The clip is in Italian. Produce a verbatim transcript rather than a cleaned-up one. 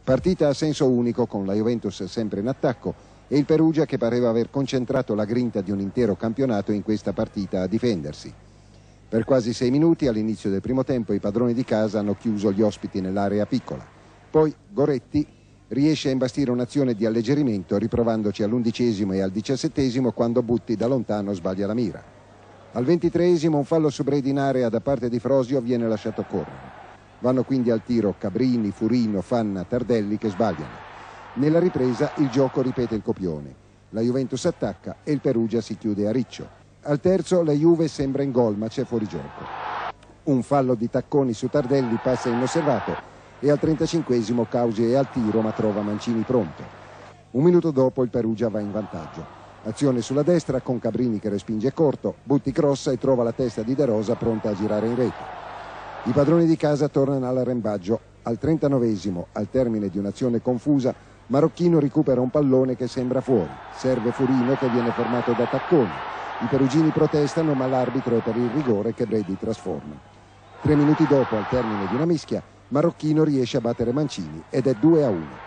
Partita a senso unico con la Juventus sempre in attacco e il Perugia che pareva aver concentrato la grinta di un intero campionato in questa partita a difendersi. Per quasi sei minuti all'inizio del primo tempo i padroni di casa hanno chiuso gli ospiti nell'area piccola. Poi Goretti riesce a imbastire un'azione di alleggerimento riprovandoci all'undicesimo e al diciassettesimo quando Butti da lontano sbaglia la mira. Al ventitreesimo un fallo su Bredi in area da parte di Frosio viene lasciato correre. Vanno quindi al tiro Cabrini, Furino, Fanna, Tardelli che sbagliano. Nella ripresa il gioco ripete il copione. La Juventus attacca e il Perugia si chiude a riccio. Al terzo la Juve sembra in gol ma c'è fuorigioco. Un fallo di Tacconi su Tardelli passa inosservato e al trentacinquesimo Causi è al tiro ma trova Mancini pronto. Un minuto dopo il Perugia va in vantaggio. Azione sulla destra con Cabrini che respinge corto, Butti crossa e trova la testa di De Rosa pronta a girare in rete. I padroni di casa tornano all'arrembaggio. Al trentanovesimo, al termine di un'azione confusa, Marocchino recupera un pallone che sembra fuori. Serve Furino che viene fermato da Tacconi. I perugini protestano ma l'arbitro è per il rigore che Bredi trasforma. Tre minuti dopo, al termine di una mischia, Marocchino riesce a battere Mancini ed è due a uno.